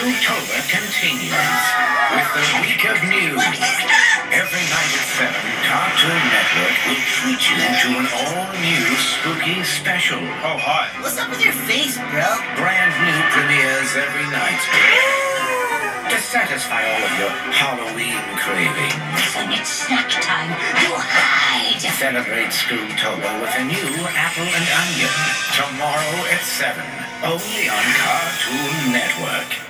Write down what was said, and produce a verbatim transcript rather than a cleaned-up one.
Spooktober continues with the week of news. Every night at seven, Cartoon Network will treat you to an all-new spooky special. Oh, hi. What's up with your face, bro? Brand new premieres every night to satisfy all of your Halloween cravings. When it's snack time, you hide. Celebrate Spooktober with a new Apple and Onion tomorrow at seven, only on Cartoon Network.